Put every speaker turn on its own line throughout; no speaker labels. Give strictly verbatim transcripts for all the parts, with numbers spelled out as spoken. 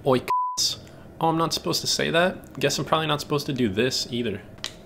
Oi, c***s. Oh, I'm not supposed to say that? Guess I'm probably not supposed to do this either.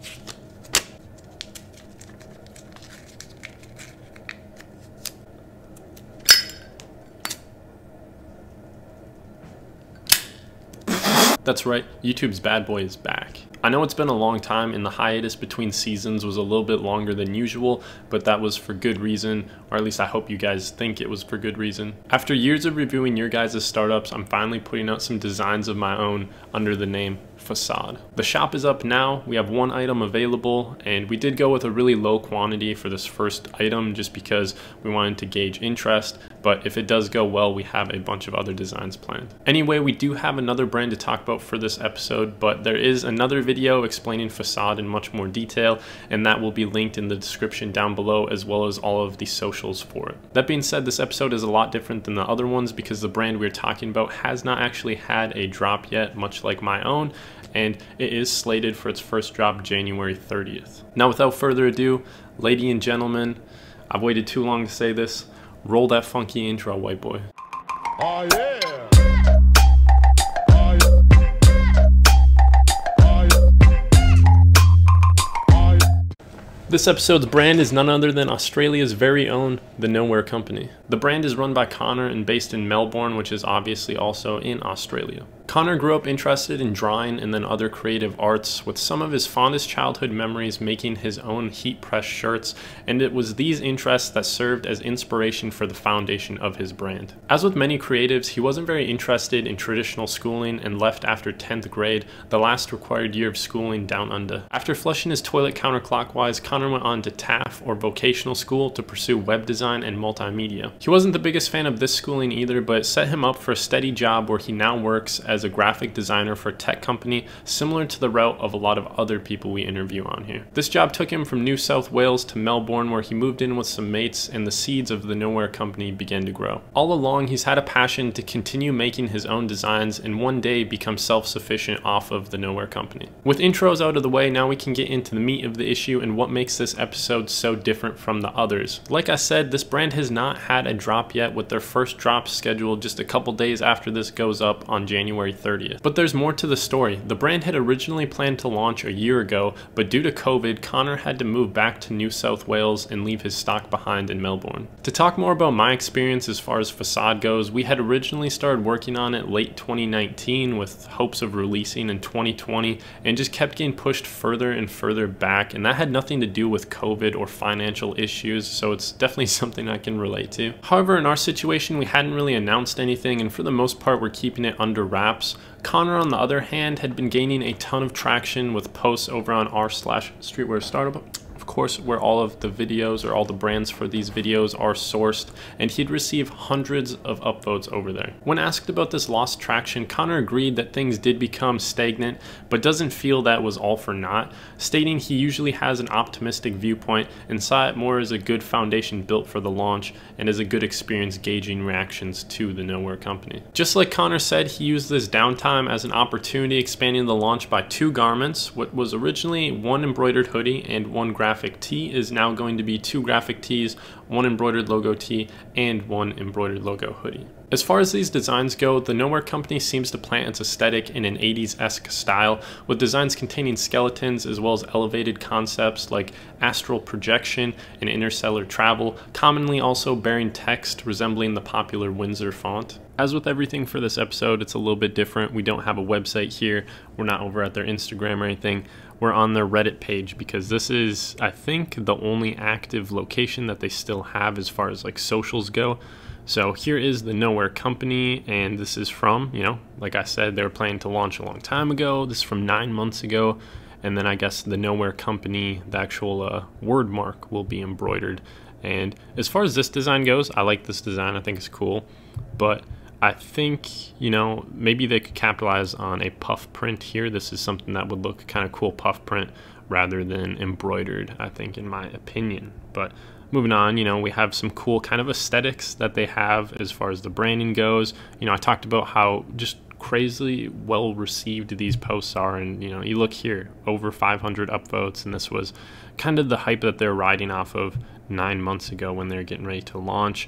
That's right, YouTube's bad boy is back. I know it's been a long time and the hiatus between seasons was a little bit longer than usual, but that was for good reason, or at least I hope you guys think it was for good reason. After years of reviewing your guys' startups, I'm finally putting out some designs of my own under the name FACADE. The shop is up now, we have one item available, and we did go with a really low quantity for this first item just because we wanted to gauge interest, but if it does go well, we have a bunch of other designs planned. Anyway, we do have another brand to talk about for this episode, but there is another video explaining FACADE in much more detail, and that will be linked in the description down below, as well as all of the socials for it. That being said, this episode is a lot different than the other ones because the brand we're talking about has not actually had a drop yet, much like my own, and it is slated for its first drop January thirtieth. Now, without further ado, ladies and gentlemen, I've waited too long to say this, roll that funky intro, white boy.
Oh yeah!
This episode's brand is none other than Australia's very own The Nowhere Company. The brand is run by Connor and based in Melbourne, which is obviously also in Australia. Connor grew up interested in drawing and then other creative arts, with some of his fondest childhood memories making his own heat press shirts, and it was these interests that served as inspiration for the foundation of his brand. As with many creatives, he wasn't very interested in traditional schooling and left after tenth grade, the last required year of schooling down under. After flushing his toilet counterclockwise, Connor went on to T A F, or vocational school, to pursue web design and multimedia. He wasn't the biggest fan of this schooling either, but it set him up for a steady job where he now works as a graphic designer for a tech company, similar to the route of a lot of other people we interview on here. This job took him from New South Wales to Melbourne, where he moved in with some mates, and the seeds of the Nowhere Company began to grow. All along, he's had a passion to continue making his own designs and one day become self-sufficient off of the Nowhere Company. With intros out of the way, now we can get into the meat of the issue and what makes this episode so different from the others. Like I said, this brand has not had a drop yet, with their first drop scheduled just a couple days after this goes up on January thirtieth. But there's more to the story. The brand had originally planned to launch a year ago, but due to COVID, Connor had to move back to New South Wales and leave his stock behind in Melbourne. To talk more about my experience as far as FACADE goes, we had originally started working on it late twenty nineteen with hopes of releasing in twenty twenty, and just kept getting pushed further and further back, and that had nothing to do with COVID or financial issues, so it's definitely something I can relate to. However, in our situation, we hadn't really announced anything, and for the most part, we're keeping it under wraps. Connor, on the other hand, had been gaining a ton of traction with posts over on r slash streetwear startup, of course, where all of the videos or all the brands for these videos are sourced, and he'd receive hundreds of upvotes over there. When asked about this lost traction, Connor agreed that things did become stagnant, but doesn't feel that was all for naught, stating he usually has an optimistic viewpoint and saw it more as a good foundation built for the launch and as a good experience gauging reactions to the Nowhere Company. Just like Connor said, he used this downtime as an opportunity, expanding the launch by two garments. What was originally one embroidered hoodie and one graphic tee is now going to be two graphic tees, one embroidered logo tee, and one embroidered logo hoodie. As far as these designs go, the Nowhere Company seems to plant its aesthetic in an eighties-esque style, with designs containing skeletons as well as elevated concepts like astral projection and interstellar travel, commonly also bearing text resembling the popular Windsor font. As with everything for this episode, it's a little bit different. We don't have a website here. We're not over at their Instagram or anything. We're on their Reddit page because this is, I think, the only active location that they still have as far as like socials go. So here is the Nowhere Company, and this is from, you know, like I said, they were planning to launch a long time ago. This is from nine months ago. And then I guess the Nowhere Company, the actual uh, word mark will be embroidered. And as far as this design goes, I like this design. I think it's cool. But I think, you know, maybe they could capitalize on a puff print here. This is something that would look kind of cool, puff print, rather than embroidered, I think, in my opinion. But moving on, you know, we have some cool kind of aesthetics that they have as far as the branding goes. You know, I talked about how just crazily well received these posts are, and you know, you look here, over five hundred upvotes, and this was kind of the hype that they're riding off of nine months ago when they're getting ready to launch.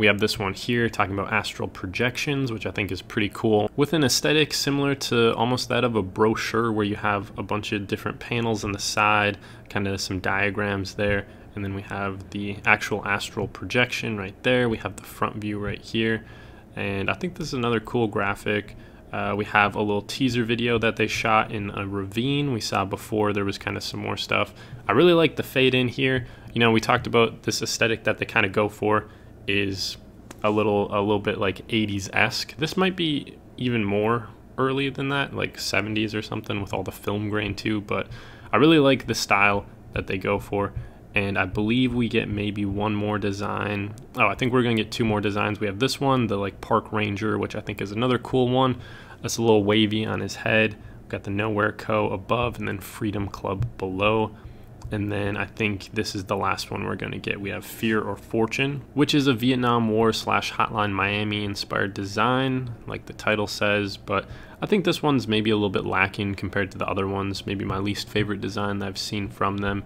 We have this one here talking about astral projections, which I think is pretty cool, with an aesthetic similar to almost that of a brochure where you have a bunch of different panels on the side, kind of some diagrams there. And then we have the actual astral projection right there. We have the front view right here. And I think this is another cool graphic. Uh, we have a little teaser video that they shot in a ravine. We saw before there was kind of some more stuff. I really like the fade in here. You know, we talked about this aesthetic that they kind of go for is a little a little bit like eighties-esque. This might be even more early than that, like seventies or something with all the film grain too, but I really like the style that they go for. And I believe we get maybe one more design. Oh, I think we're gonna get two more designs. We have this one, the like Park Ranger, which I think is another cool one. That's a little wavy on his head. We've got the Nowhere Co. above and then Freedom Club below. And then I think this is the last one we're gonna get. We have Fear or Fortune, which is a Vietnam War slash Hotline Miami inspired design, like the title says, but I think this one's maybe a little bit lacking compared to the other ones. Maybe my least favorite design that I've seen from them.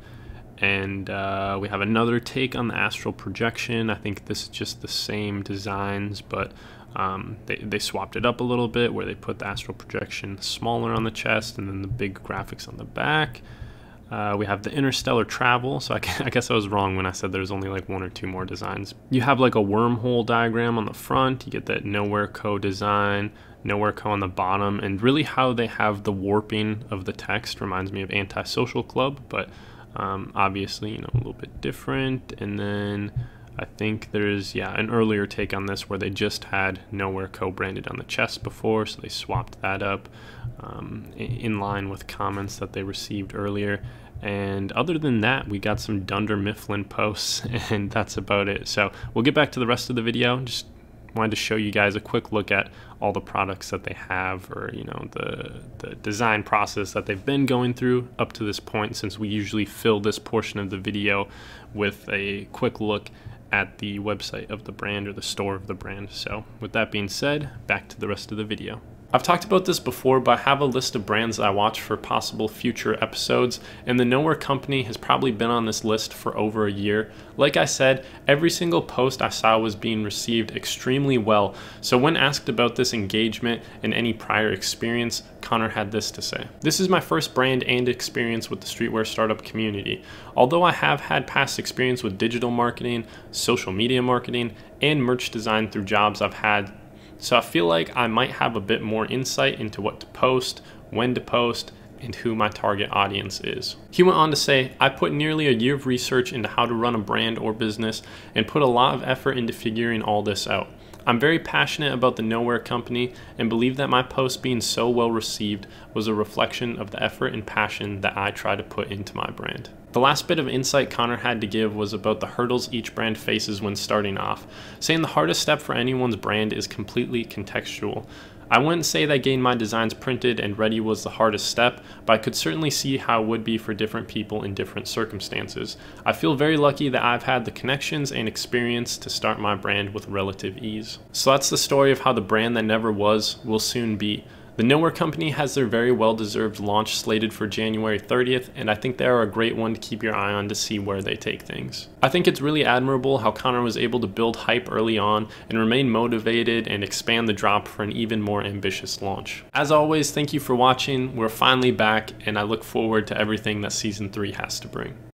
And uh, we have another take on the astral projection. I think this is just the same designs, but um, they, they swapped it up a little bit where they put the astral projection smaller on the chest and then the big graphics on the back. Uh, we have the interstellar travel, so I, I guess I was wrong when I said there's only like one or two more designs. You have like a wormhole diagram on the front. You get that Nowhere Co. design, Nowhere Co. on the bottom, and really how they have the warping of the text reminds me of Antisocial Club, but Um, obviously, you know, a little bit different. And then I think there's, yeah, an earlier take on this where they just had Nowhere Co. branded on the chest before, so they swapped that up um, in line with comments that they received earlier. And other than that, we got some Dunder Mifflin posts, and that's about it. So we'll get back to the rest of the video. Just wanted to show you guys a quick look at all the products that they have, or you know, the the design process that they've been going through up to this point, since we usually fill this portion of the video with a quick look at the website of the brand or the store of the brand. So with that being said, back to the rest of the video. I've talked about this before, but I have a list of brands that I watch for possible future episodes, and the Nowhere Company has probably been on this list for over a year. Like I said, every single post I saw was being received extremely well, so when asked about this engagement and any prior experience, Connor had this to say. This is my first brand and experience with the streetwear startup community. Although I have had past experience with digital marketing, social media marketing, and merch design through jobs I've had, so I feel like I might have a bit more insight into what to post, when to post, and who my target audience is. He went on to say, I put nearly a year of research into how to run a brand or business and put a lot of effort into figuring all this out. I'm very passionate about the Nowhere Company and believe that my post being so well received was a reflection of the effort and passion that I try to put into my brand. The last bit of insight Connor had to give was about the hurdles each brand faces when starting off, saying the hardest step for anyone's brand is completely contextual. I wouldn't say that getting my designs printed and ready was the hardest step, but I could certainly see how it would be for different people in different circumstances. I feel very lucky that I've had the connections and experience to start my brand with relative ease. So that's the story of how the brand that never was will soon be. The Nowhere Company has their very well-deserved launch slated for January thirtieth, and I think they are a great one to keep your eye on to see where they take things. I think it's really admirable how Connor was able to build hype early on and remain motivated and expand the drop for an even more ambitious launch. As always, thank you for watching. We're finally back, and I look forward to everything that season three has to bring.